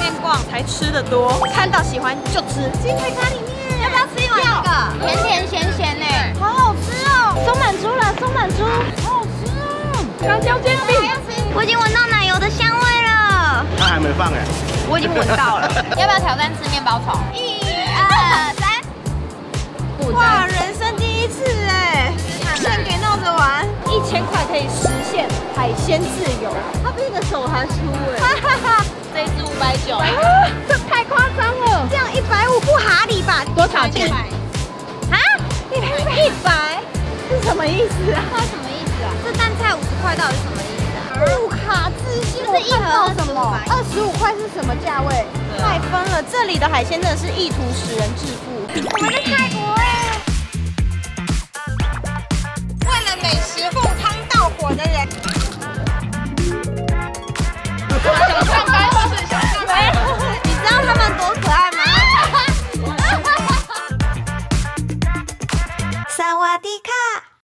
便逛才吃的多，看到喜欢就吃。鸡腿咖喱面， 要不要吃一碗这个？甜甜咸咸呢， 好好吃哦！ 松满猪了，松满猪， 好好吃哦！ 香蕉煎饼， 我已经闻到奶油的香味了。 它还没放哎， 我已经闻到了。要不要挑战吃面包虫？1、2、3。 哇，人生第一次哎！献给闹着玩，1000块可以实现海鲜自由。他比你的手还粗哎！哈哈哈，这一只590， 这太夸张了。 这样150不合理吧？ 多少钱？ 啊 100是什么意思啊？ 它什么意思啊？这蛋菜50块到底是什么意思啊？ 不卡自信， 就是一盒什么 ？25块是什么价位？太分了，这里的海鲜真的是意图使人致富。 我们在泰国哎。 为了美食赴汤蹈火的人。 想上班或是想上班？ 你知道他们多可爱吗？萨瓦迪卡，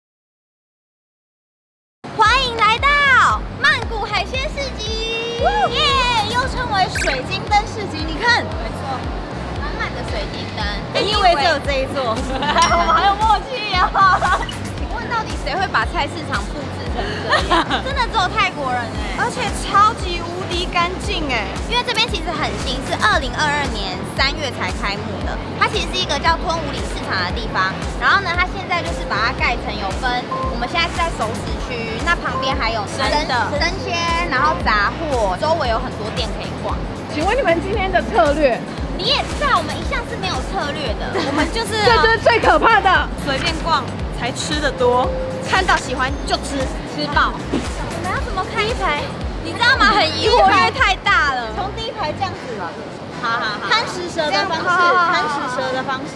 欢迎来到曼谷海鲜市集，耶，又称为水晶灯市集。你看， 没错，满满的水晶灯。 你以为只有这一座？我们还有默契啊！ 请问到底谁会把菜市场布置成这样？真的只有泰国人哎， 而且超级无敌干净哎！ 因为这边其实很新，是2022年3月才开幕的。它其实是一个叫吞武里市场的地方。然后呢，它现在就是把它盖成有分，我们现在是在熟食区，那旁边还有生鲜，然后杂货，周围有很多店可以逛。 请问你们今天的策略？ 你也知道，我们一向是没有策略的， 我们就是这就是最可怕的， 随便逛才吃的多，看到喜欢就吃，吃爆。 我们要怎么看？第一排，你知道吗？很疑惑，因为太大了。 从第一排这样子吧。 好， 贪食蛇的方式，贪食蛇的方式。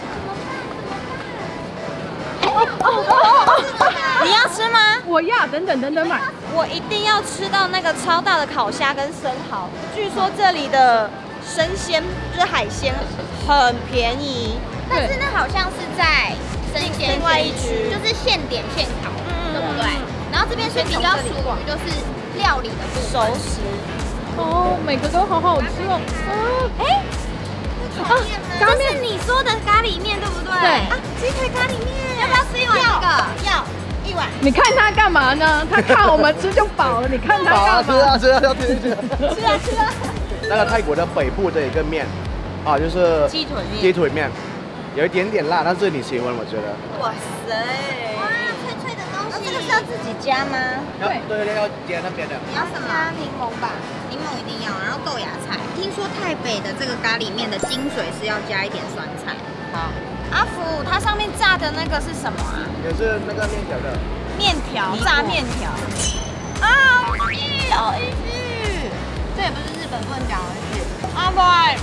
你要吃吗？ 我要等等买。 我一定要吃到那个超大的烤虾跟生蚝。据说这里的生鲜就是海鲜很便宜， 但是那好像是在生鲜另外一区， 就是现点现烤，对不对？然后这边是比较属于就是料理的部分， 熟食。 哦，每个都好好吃哦。 哎，这是你说的咖喱面对不对？ 对啊，鸡腿咖喱面，要不要吃一碗这个？ 要1碗。 你看他干嘛呢？他看我们吃就饱了，你看他干嘛？ 吃啊，要吃。 吃啊。 那个泰国的北部的一个面，啊，就是鸡腿面， 有一点点辣，但是你喜欢，我觉得。 哇塞！ 哇，脆脆的东西。 这个是要自己加吗？ 对， 要煎那边的。 你要什么？加柠檬吧，柠檬一定要，然后豆芽菜。听说台北的这个咖喱面的精髓是要加一点酸菜。 好，阿福，它上面炸的那个是什么啊？ 也是那个面条的。 面条，炸面条。啊，好意思。 这也不是日本不能讲的是。 阿瑞，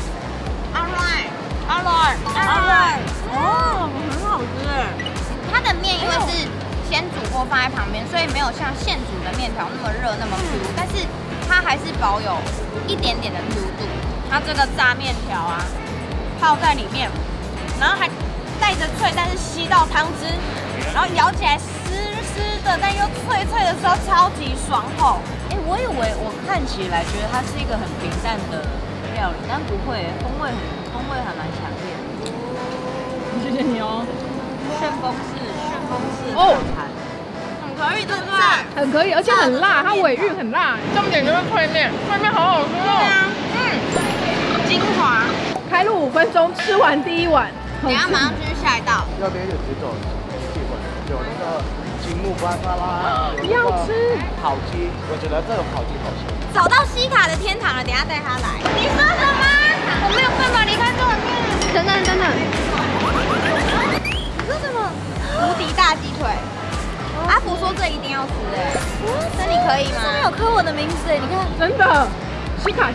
哦，很好吃哎。 它的面因为是先煮过放在旁边，所以没有像现煮的面条那么热那么 Q，但是它还是保有一点点的 Q 度。 它这个炸面条啊，泡在里面，然后还带着脆，但是吸到汤汁，然后咬起来湿湿的，但又脆脆的时候超级爽口。 哎，我以为我看起来觉得它是一个很平淡的料理，但不会，风味还蛮强烈的。 谢谢你哦。 旋风式哦， 很可以，对不对？ 很可以，而且很辣，它尾韵很辣。重点就是脆面好好吃哦。 精华。 开录5分钟，吃完第一碗。 等一下马上就是下一道。 那边有几种气氛，有那个金木瓜沙拉， 不要吃烤鸡，我觉得这个烤鸡好吃。 找到西卡的天堂了，等一下带他来。你说什么？我没有办法离开这碗面。等等。你说什么？无敌大鸡腿。阿福说这一定要吃哎，那你可以吗？ 上面有刻我的名字哎，你看。 真的，西卡。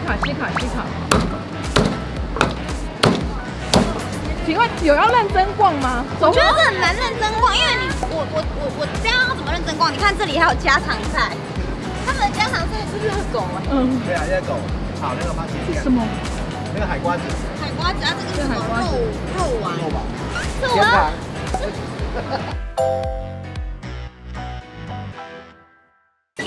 请问有要认真逛吗？ 我觉得这很难认真逛，因为我这样要怎么认真逛？你看这里还有家常菜，他们的家常菜是热狗哎。 对啊，热狗炒那个番茄酱。 什么？ 那个海瓜子。 海瓜子啊，这个是什么肉丸？ 肉吧。 是我要。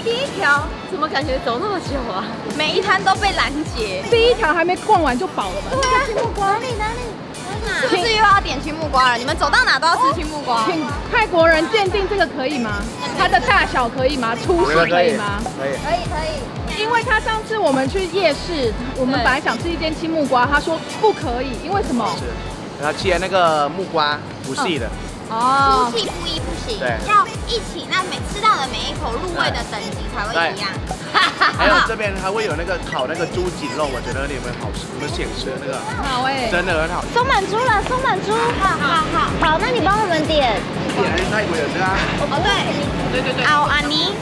第一条怎么感觉走那么久啊？ 每一摊都被拦截。 第一条还没逛完就饱了吧？ 对啊，青木瓜哪里？是不是又要点青木瓜了？你们走到哪都要吃青木瓜。 请泰国人鉴定这个可以吗？它的大小可以吗？粗细可以吗？ 可以。 可以。 因为他上次我们去夜市，我们本来想吃一间青木瓜，他说不可以，因为什么？ 是，然后切那个木瓜不细的。 哦， 粗细不一不行， 对， 要一起，那吃到的每一口入味的等级才会一样。 还有这边还会有那个烤那个猪颈肉，我觉得你们好吃，你们想吃的那个， 好哎， 真的很好吃。 松满猪了，松满猪，好，那你帮我们点。 点的是泰国人的啊。 哦对，奥安妮，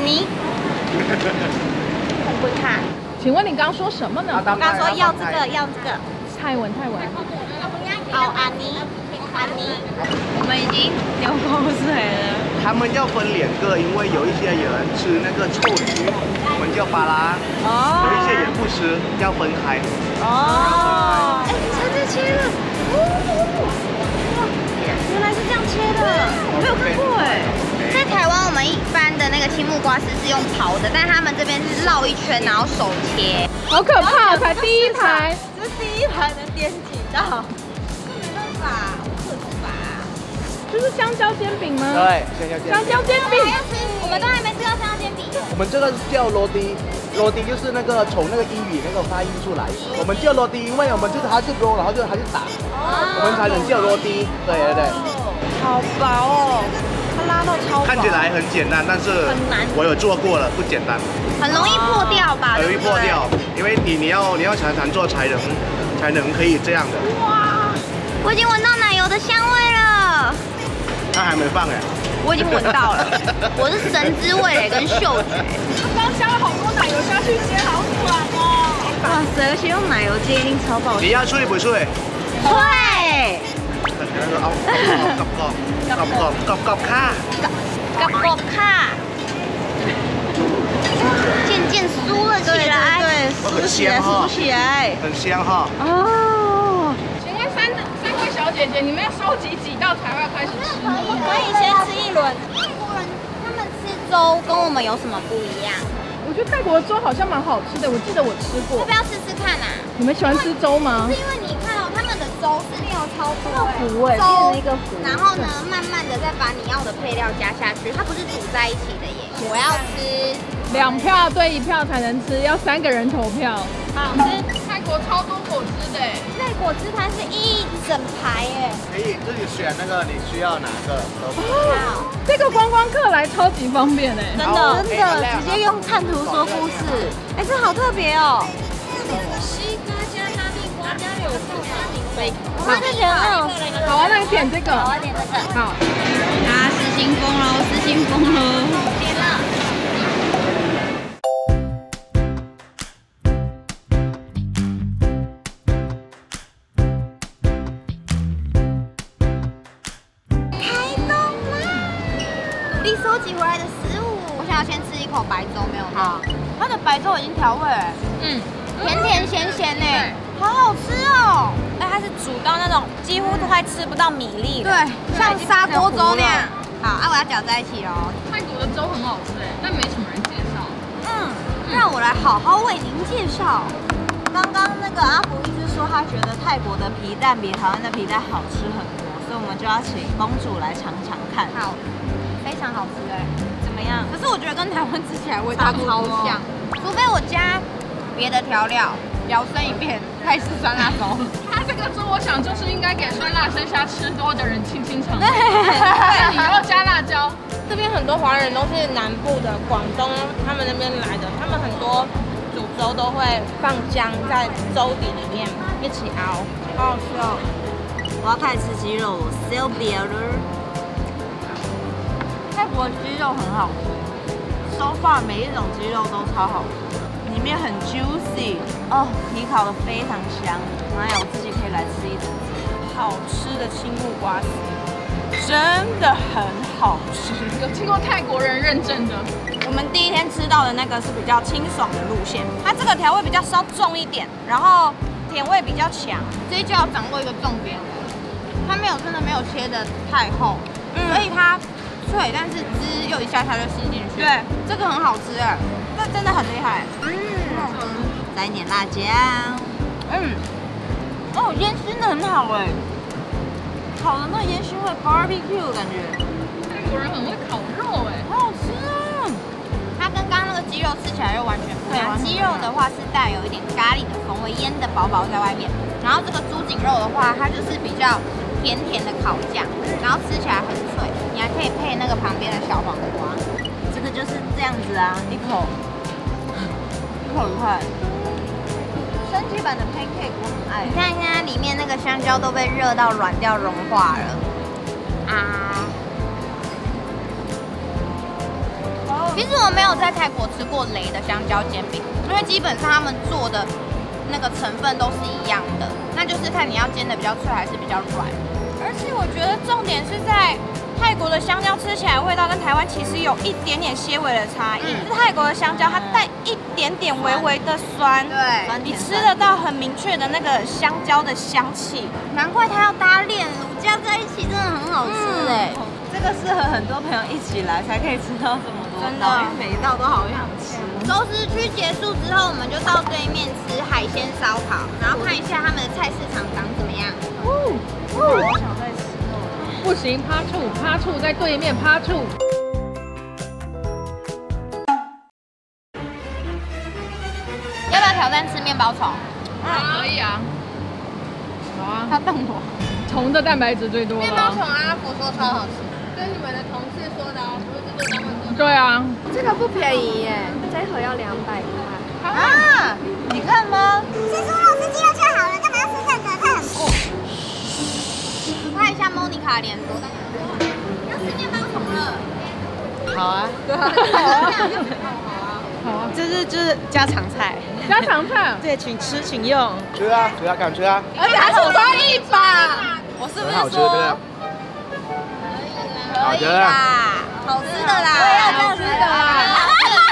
很会看。 请问你刚刚说什么呢？ 我刚刚说要这个， 泰文。 奥安妮。 我们已经流口水了。 他们要分2个，因为有一些人吃那个臭鱼，我们叫巴拉，有一些人不吃，要分开。 哦，切了，原来是这样切的，我没有看过哎。在台湾，我们一般的那个青木瓜丝是用刨的，但他们这边是绕一圈，然后手切。 好可怕，才第一排， 这第一排能点几道？ 没办法，无可自拔。 这是香蕉煎饼吗？ 对， 香蕉煎饼。 我们都还没吃到香蕉煎饼。 我们这个叫罗迪，罗迪就是那个从那个英语那个发音出来，我们叫罗迪，因为我们就是它是 roll， 然后它就打，我们才能叫罗迪。对。 好薄哦，它拉到超薄。 看起来很简单，但是我有做过了，不简单， 很容易破掉吧？ 很容易破掉，因为你要常常做才能可以这样的。 哇，我已经闻到奶油的香味了。 它还没放哎。 我已经闻到了，我是神之味蕾跟嗅觉。 刚加了好多奶油下去煎，好爽哦！ 哇塞，而且用奶油煎一定超爆。 你要脆不脆？ 脆。กรอบค่ะ渐酥了起来， 对，很香哈，很香哈。 哦，请问三位小姐姐，你们要收集几道才会开始吃？ 可以先吃一轮。 泰国人他们吃粥跟我们有什么不一样？ 我觉得泰国的粥好像蛮好吃的，我记得我吃过。 要不要试试看啊？ 你们喜欢吃粥吗？ 是因为你看哦，他们的粥是料超多糊哎，变成一个糊。 然后呢，慢慢的再把你要的配料加下去，它不是煮在一起的耶。我要吃 2票对1票才能吃，要3个人投票。 好吃。 泰国超多果汁的哎， 那果汁它是一整排耶。 可以自己选那个你需要哪个都可以。 好， 这个观光客来超级方便哎， 真的，直接用看图说故事。哎，这好特别哦。西瓜加哈密瓜加柳树加柠檬。 我就觉得那种好啊，那你点这个。 好，我点这个。 好， 大家失心疯喽，失心疯喽。点了。你收集回来的食物，我想要先吃一口白粥，没有好， 它的白粥已经调味了， 甜甜咸咸呢， 好好吃哦。哎，它是煮到那种几乎都快吃不到米粒了， 对，像砂锅粥那样。好，我要搅在一起哦。 泰国的粥很好吃哎，但没什么人介绍。 让我来好好为您介绍。刚刚那个阿福医师说，他觉得泰国的皮蛋比台湾的皮蛋好吃很多，所以我们就要请公主来尝尝看。 好，非常好吃哎， 怎么样？ 可是我觉得跟台湾吃起来味道超像，除非我加别的调料，摇身一变泰式酸辣粥。 它这个粥我想就是应该给酸辣生虾吃多的人清肠胃，你要加辣椒。 这边很多华人都是南部的广东他们那边来的，他们很多煮粥都会放姜在粥底里面一起熬，好好吃哦。我要开始吃鸡肉 ，so better。泰国鸡肉很好吃 ，so far 每一种鸡肉都超好吃，里面很 juicy， 哦，皮烤的非常香。妈呀，我自己可以来吃一整只。好吃的青木瓜丝，真的很好吃。 有经过泰国人认证的。 我们第一天吃到的那个是比较清爽的路线，它这个调味比较稍重一点，然后甜味比较强。 这就要掌握一个重点，它真的没有切的太厚，所以它脆，但是汁又一下下就吸进去。 对， 这个很好吃哎， 这真的很厉害。 再一点辣椒。哦，烟熏的很好哎，烤的那烟熏味 barbecue 的感觉， 泰国人很会烤肉哎， 好好吃啊！它跟刚刚那个鸡肉吃起来又完全不一样。鸡肉的话是带有一点咖喱的风味，腌的薄薄在外面。然后这个猪颈肉的话，它就是比较甜甜的烤酱，然后吃起来很脆。你还可以配那个旁边的小黄瓜。 这个就是这样子啊，一口一块。升级版的 pancake 我很爱你，看现在里面那个香蕉都被热到软掉融化了啊！其实我没有在泰国吃过雷的香蕉煎饼，因为基本上他们做的那个成分都是一样的，那就是看你要煎的比较脆还是比较软。 而且我觉得重点是在泰国的香蕉吃起来味道跟台湾其实有一点点些微的差异。泰国的香蕉它带一点点微微的酸， 对， 你吃得到很明确的那个香蕉的香气。 难怪它要搭炼乳加在一起，真的很好吃哎。 这个适合很多朋友一起来才可以吃到这么多道，因为每一道都好想吃。 熟食区结束之后，我们就到对面吃海鲜烧烤，然后看一下他们的菜市场长怎么样。 我想再吃肉。 不行，趴处在对面趴处。 要不要挑战吃面包虫？ 可以啊，好啊， 他瞪我。 虫的蛋白质最多面包了。 虫阿福说超好吃，跟你们的同事说的哦，不是制作单位说的。 对啊， 这个不便宜耶，这盒要200块。 啊，你看吗？ 吃猪肉吃鸡肉就好了，干嘛要吃这个？这很贵。 你看一下莫妮卡脸多大？要吃面包虫了。 好啊， 好啊， 就是家常菜， 家常菜。 对，请吃请用。 吃啊，吃啊，敢吃啊！ 而且还是我刷1把。我是不很好吃， 是说对不可以啦，好吃的啦， 我也要这样吃的啦。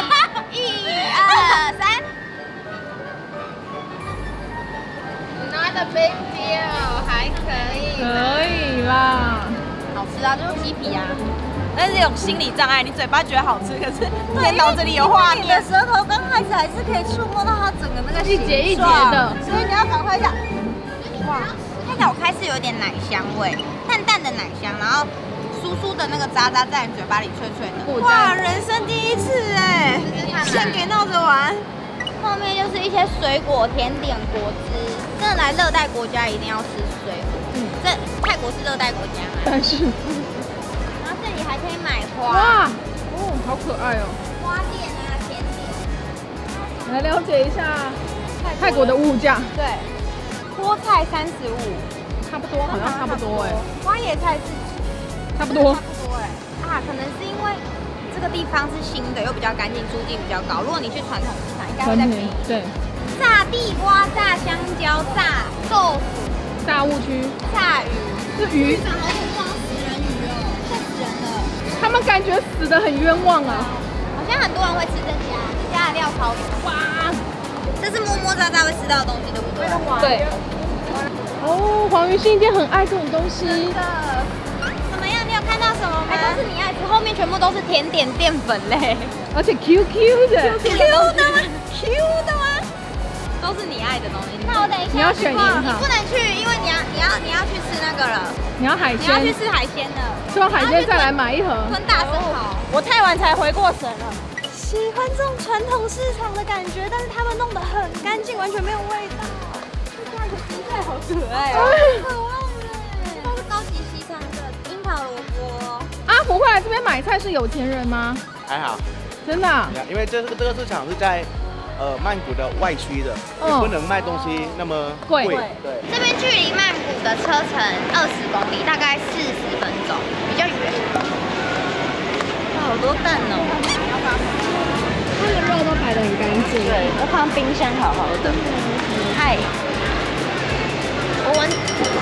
1、2、3。Not a big deal， 还可以。 可以啦， 好吃啊，就是鸡皮啊。 但是有心理障碍，你嘴巴觉得好吃，可是你的脑子里有画你的面。 舌头刚开始还是可以触摸到它整个那个一节一节的。 所以你要赶快一下。 哇，它咬开是有点奶香味，淡淡的奶香，然后酥酥的那个渣渣在你嘴巴里脆脆的。 哇，人生第一次哎，献给闹着玩。 后面就是一些水果、甜点、果汁。真的来热带国家一定要吃水果。这泰国是热带国家嘛？ 但是然后这里还可以买花。 哇，哦，好可爱哦。 花店啊，甜点。 来了解一下泰国的物价， 对，菠菜35， 差不多，好像差不多哎， 花椰菜是差不多。 差不多哎。 啊，可能是因为这个地方是新的，又比较干净，租金比较高。如果你去传统市场，应该会再便宜。 对， 炸地瓜、炸香蕉、炸豆腐、 大雾区炸鱼。 是鱼， 长好恐怖，死人鱼哦，吓死人了。 他们感觉死得很冤枉啊。 好像很多人会吃这家，这家的料超多。哇，这是摸摸渣渣会吃到的东西，对不对？ 对。哦，黄鱼是一定很爱这种东西。 怎么样？你有看到什么吗？都是你爱吃，后面全部都是甜点淀粉类。 而且 QQ 的。 Q 的吗？Q 的吗？都是你爱的东西。那我等一下你要选一号你不能去，因为你要去吃那个了。 你要海你要去鲜， 吃海鲜的。 吃完海鲜再来买一盒。 吞大生蚝。 我太晚才回过神了。喜欢这种传统市场的感觉，但是他们弄得很干净，完全没有味道。这家的蔬菜好可爱哦， 可爱耶！都是高级西餐的樱桃萝卜。 阿福会来这边买菜是有钱人吗？ 还好， 真的啊？ 因为这个市场是在曼谷的外区的，也不能卖东西那么贵。对， 这边距离曼谷的车程20公里，大概40分钟，比较远。 好多蛋哦。 它的肉都摆得很干净。 对，我放冰箱好好的。嗨， 我闻，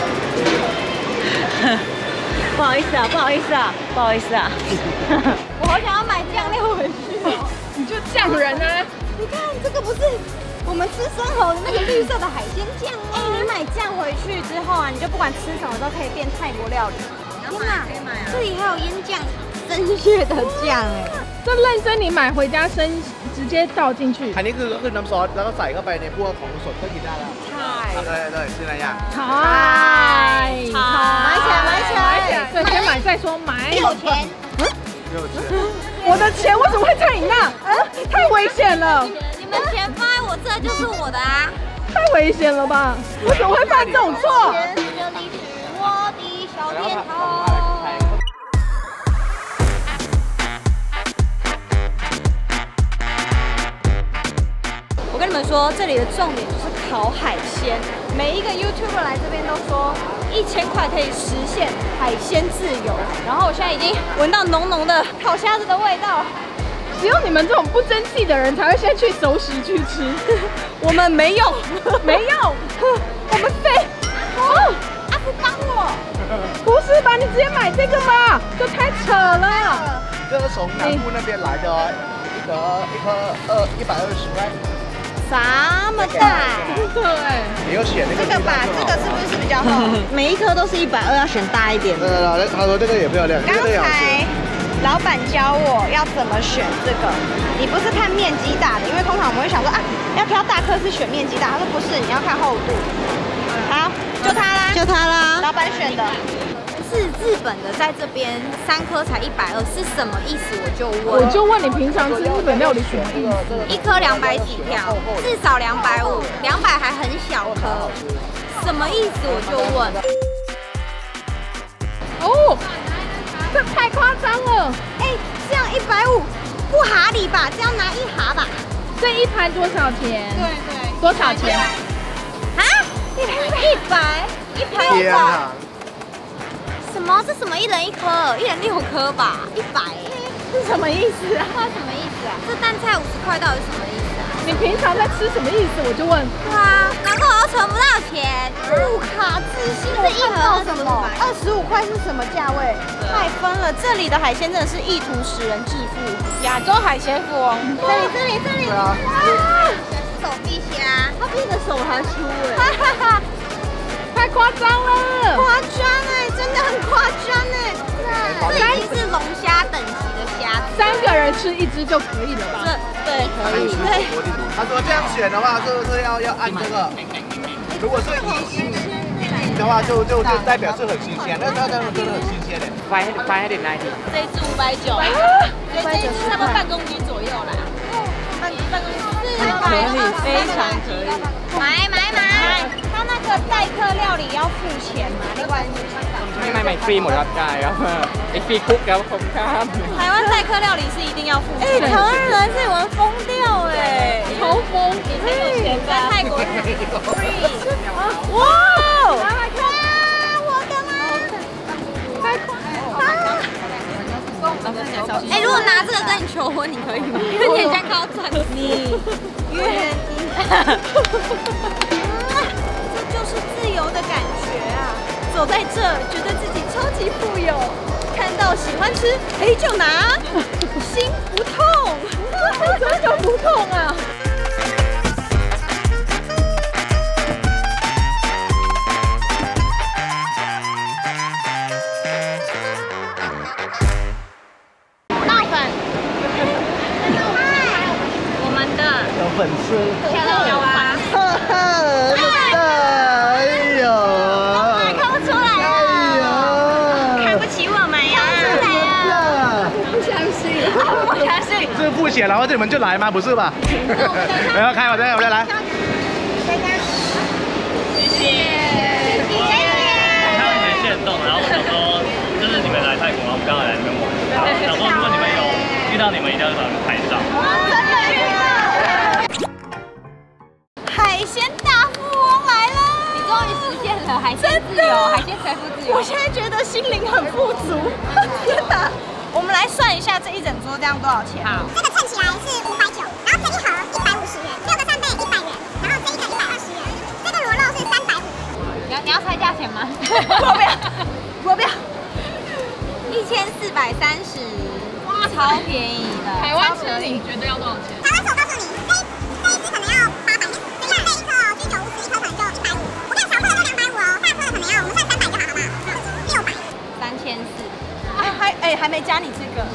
不好意思啊，不好意思啊，不好意思啊。 我好想要买酱料回去哦。 你就匠人啊！ 你看这个不是我们吃生蚝的那个绿色的海鲜酱吗？你买酱回去之后啊，你就不管吃什么都可以变泰国料理。 天哪，这里还有腌酱正确的酱哎。 这认真你买回家生直接倒进去。 อันนี้คือน้ำซอสแล้วก็ใส่เข้าไปในพวกของสดก็กินได้แล้วใช่对是那样菜， 买起来买起来对，先买再说买。 有钱。 我的钱为什么会在你那？太危险了， 你们钱放在我这就是我的啊。 太危险了吧？为什么会犯这种错？ 这里是我的小店头。 我跟你们说，这里的重点就是烤海鲜。每一个 YouTuber 来这边都说，1000块可以实现海鲜自由。然后我现在已经闻到浓浓的烤虾子的味道。 只有你们这种不争气的人才会先去熟食区吃。 我们没用， 没用， 我们废。哦，阿福帮我。 不是吧？你直接买这个嘛，这太扯了。 这是从南部那边来的，一颗120块。 这么大， 对， 你要选那个。 这个吧，这个是不是比较厚？ 每一颗都是120，要选大一点的。 他说这个也漂亮， 刚这个也好吃。 才老板教我要怎么选这个，你不是看面积大的，因为通常我们会想说啊，要挑大颗是选面积大，他说不是，你要看厚度。好，就它啦， 就它啦。 老板选的。是日本的，在这边3颗才120，是什么意思？ 我就问你，平常吃日本料理什么意思 ？1颗200起跳，至少250，200还很小颗，什么意思？我就问。 哦，这太夸张了！ 哎，这样150不合理吧？这样拿1盒吧？ 这一盘多少钱？ 对， 多少钱？ 啊？100，1盘100。什么？这什么1人1颗，1人6颗吧？100， 是什么意思啊？ 什么意思啊？这蛋菜50块到底什么意思啊？ 你平常在吃什么意思？我就问。 对啊，难怪我存不到钱，不卡自信。这1盒什么？25块是什么价位？ 太分了，这里的海鲜真的是意图使人致富，亚洲海鲜富翁。 这里。 对啊。 手臂虾， 他比你的手还粗哎。 太夸张了， 夸张哎，真的很夸张哎！这已经是龙虾等级的虾子 ，3个人吃1只就可以了吧？ 对，可以。对， 他说这样选的话，就是要按这个。如果是硬的话，就代表是很新鲜，那真的很新鲜的。590。 这一只590，对，这一只差不多半公斤左右啦。半公斤400，非常可以。 买！ 他那个代客料理要付钱吗？另外ไม่ฟรีหมดครับได้ครับไอฟรีคุกครับผมครับ台湾代客料理是一定要付钱。台湾人在玩疯掉哎， 超疯！ 你很有钱吧？在泰国 free。哇！ 我的妈！太夸张！哎，如果拿这个跟你求婚，你可以吗？因为你家高转， 你愿意？这就是自由的感觉啊！走在这，觉得自己超级富有，看到喜欢吃，哎就拿，心不痛， 怎么不痛啊？ 粉丝， 有啊， 哎呦， 看不出来啊，看不起我们呀， 不相信， 这付钱然后你们就来吗？不是吧？不要开，我再来。 谢谢。看到你们限动，然后我想说，就是你们来泰国，然后我们刚好来这边玩，然后想说如果你们有遇到你们，一定要找你们拍照。 海鲜大富翁来了！ 你终于实现了海鲜自由，海鲜财富自由。 我现在觉得心灵很富足。天哪！我们来算一下这一整桌这样多少钱？ 好，这个称起来是590，然后这一盒150元，6个扇贝100元，然后这一个120元，这个螺肉是350。 你要猜价钱吗？ 我不要。 1430，超便宜的。 台湾吃你觉得要多少钱？ 台湾手告诉你，这一只可能要800元，这样贝一颗哦，居酒屋吃一颗可能就150。我看小颗的都250哦，大颗的可能要我们算300就好了嘛，600。 3400。 还没加你这个。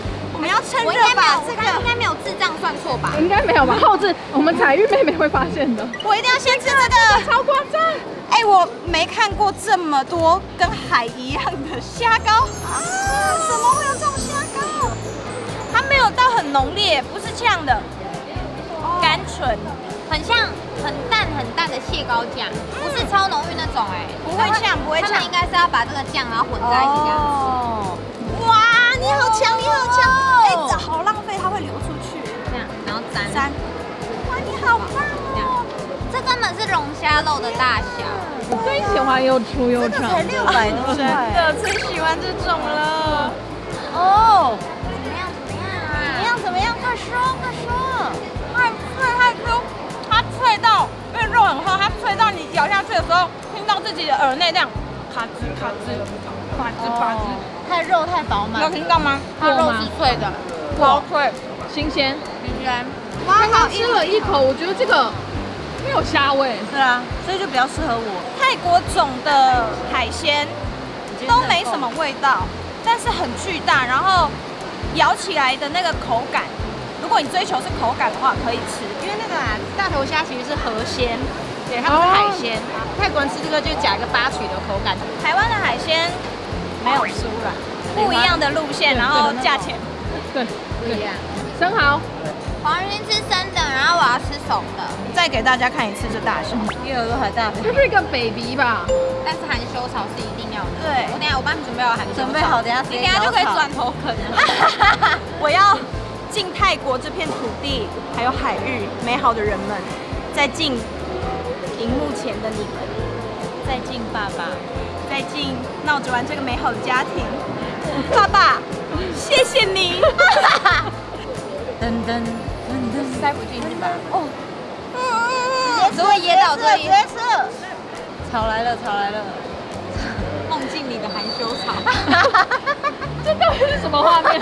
要趁我应热该没有， 把这个， 应该没有智障算错吧？ 应该没有吧？后置我们彩玉妹妹会发现的。 我一定要先吃这个， 超夸张！ 哎，我没看过这么多跟海一样的虾膏啊！怎么会有这种虾膏？它没有到很浓烈，不是这样的，甘醇， 很像很淡的蟹膏酱，不是超浓郁那种哎， 不会呛，不会呛他们。应该是要把这个酱然后混在一起这样吃。 哇，你好强，你好强！哎，这好浪费，它会流出去。 这样，然后沾。 哇，你好棒哦！ 这根本是龙虾肉的大小。 我最喜欢又粗又长。 才600多， 真的最喜欢这种了。 哦， 怎么样？快说！太脆，它脆到，因为肉很厚，它脆到你咬下去的时候，听到自己的耳内这样咔吱咔吱，咔吱咔吱。 它的肉太饱满， 有听到吗？ 它肉是脆的， 超脆， 新鲜。 哇， 刚刚吃了一口，我觉得这个没有虾味。 对啊，所以就比较适合我。 泰国种的海鲜都没什么味道，但是很巨大，然后咬起来的那个口感，如果你追求是口感的话，可以吃。 因为那个大头虾其实是河鲜，对，它不是海鲜。泰国人吃这个就夹个八曲的口感。 台湾的海鲜没有输啦，不一样的路线，然后价钱对， 不一样。 生蚝。 黄鱼吃生的，然后我要吃熟的。 再给大家看一次这大小， 比耳朵还大。 这是一个 baby 吧？ 但是含羞草是一定要的。 对我帮你准备好含羞草。 准备好，等下你等下就可以转头啃了。 我要敬泰国这片土地，还有海域美好的人们，再敬荧幕前的你们， 再敬爸爸， 再敬闹着玩这个美好的家庭。爸爸，谢谢你。 噔噔。 塞不进去吧？ 哦， 只会噎到，直接吃。 草来了， 梦境里的含羞草。 这到底是什么画面？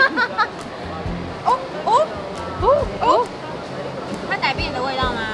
它改变你的味道吗？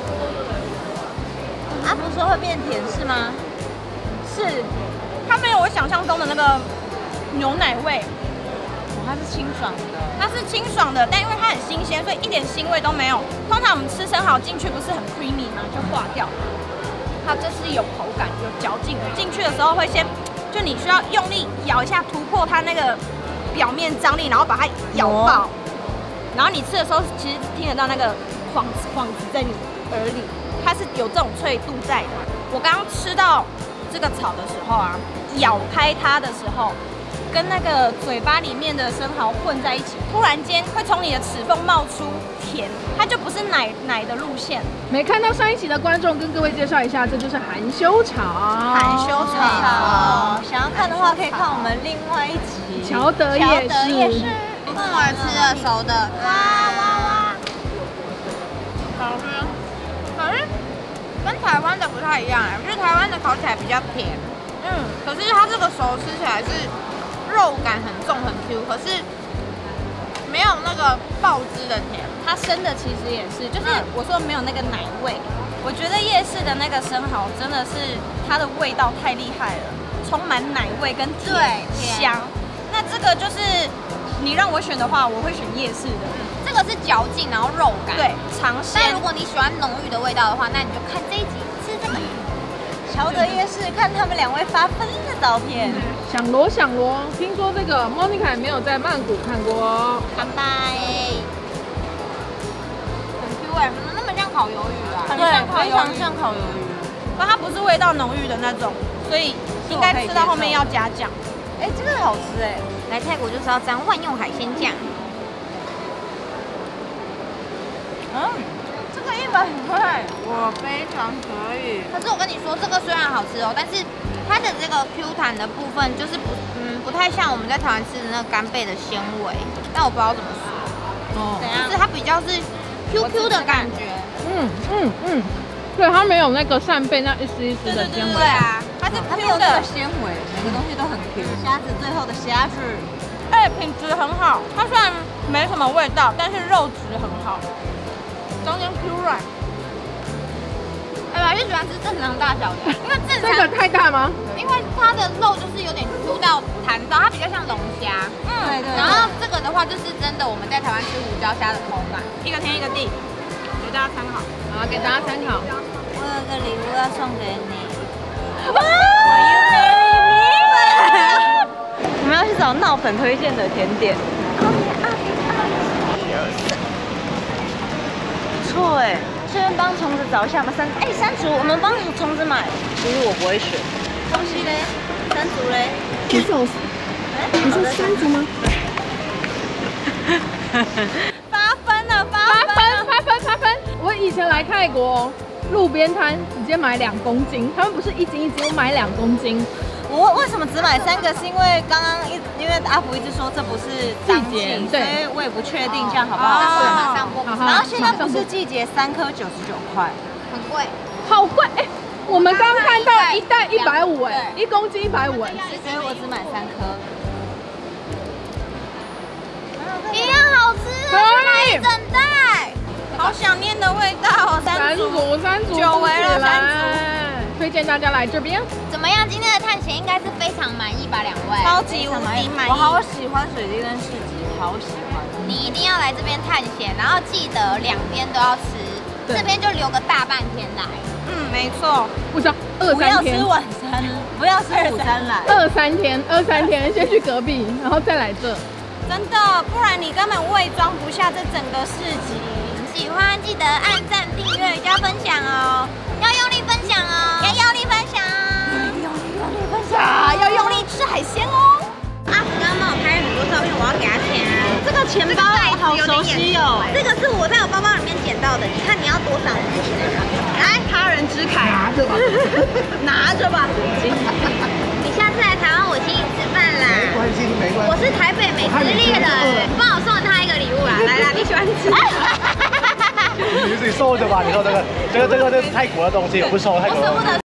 啊，不是说会变甜是吗？ 是，它没有我想象中的那个牛奶味。 它是清爽的， 它是清爽的，但因为它很新鲜，所以一点腥味都没有。通常我们吃生蚝进去不是很 creamy 吗？就化掉。它这是有口感、有嚼劲的。进去的时候会先，就你需要用力咬一下，突破它那个表面张力，然后把它咬爆。然后你吃的时候，其实听得到那个晃子在你耳里，它是有这种脆度在的。我刚刚吃到这个草的时候啊，咬开它的时候。跟那个嘴巴里面的生蚝混在一起，突然间会从你的齿缝冒出甜，它就不是奶的路线。 没看到上一期的观众，跟各位介绍一下，这就是含羞草。 含羞草， 想要看的话可以看我们另外一集乔德夜市。 我也吃了熟的，哇！好吃，跟台湾的不太一样哎，就是台湾的烤起来比较甜，可是它这个熟吃起来是。肉感很重很 Q， 可是没有那个爆汁的甜。 它生的其实也是，就是我说没有那个奶味。我觉得夜市的那个生蚝真的是它的味道太厉害了，充满奶味跟甜香。那这个就是你让我选的话，我会选夜市的。 这个是嚼劲，然后肉感， 对，尝鲜。 但如果你喜欢浓郁的味道的话，那你就看这一集吃这个。 乔德夜市看他们2位发疯的照片。 响螺，听说这个 Monica 没有在曼谷看过哦。 干杯！很 Q 哎，怎么那么像烤鱿鱼啊？ 对，非常像烤鱿鱼。 但它不是味道浓郁的那种，所以应该吃到后面要加酱。 哎，这个好吃哎！ 来泰国就是要沾万用海鲜酱。 这个100块，我非常可以。 可是我跟你说，这个虽然好吃哦，但是它的这个 Q 弹的部分就是不太像我们在台湾吃的那个干贝的纤维，但我不知道怎么说。怎样？就是它比较是 QQ 的感觉。 对，它没有那个扇贝那一丝一丝的纤维。 对啊， 它没有那个纤维，每个东西都很 Q。虾子最后的虾是， 品质很好。它虽然没什么味道，但是肉质很好，中间 Q 软。 我还是喜欢吃正常大小的，因为正常这个太大吗？ 因为它的肉就是有点粗到弹到，它比较像龙虾。 对对。 然后这个的话就是真的我们在台湾吃胡椒虾的口感， 一个天一个地，给大家参考。 好，给大家参考。 我有个礼物要送给你。 哇！ 我们要去找闹粉推荐的甜点。不错哎，顺便帮虫子找一下吧。山竹，我们帮虫子买。其实我不会选。东西嘞？山竹嘞？ 你说山竹吗？ 发分了， 发分！我以前来泰国，路边摊直接买2公斤，他们不是1斤1斤，我买2公斤。 我为什么只买3个？是因为刚刚因为阿福一直说这不是当季，所以我也不确定这样好不好吃。 马上播。 然后现在不是季节，3颗99块， 很贵， 好贵哎！我们刚看到一袋150哎，1公斤150哎， 所以我只买3颗。 一样好吃啊！ 可以， 整袋， 好想念的味道哦，山竹， 久违了山竹。 推荐大家来这边。 怎么样？今天的探险应该是非常满意吧，2位？ 超级无敌满意。 我好喜欢水地跟市集，好喜欢。 你一定要来这边探险，然后记得2边都要吃，这边就留个大半天来。 没错。 不是不要 2-3天。 吃晚餐，不要吃午餐来。 2-3天，先去隔壁，然后再来这。 真的，不然你根本伪装不下这整个市集。 喜欢记得按赞、订阅加分享哦，要用力分享哦，要用力分享， 要用力吃海鲜哦。 阿福刚刚帮我拍了很多照片，我要给他钱。 这个钱包好熟悉哦， 这个是我在我包包里面捡到的，你看你要多少人的钱？来， 他人之凯，拿着吧，拿着吧。 你下次来台湾，我请你吃饭啦。 没关系，没关系。 我是台北美食猎人，帮我送他一个礼物啦，来啦，你喜欢吃？ 你自己收着吧，你说这个是泰国的东西，我不收泰国的东西。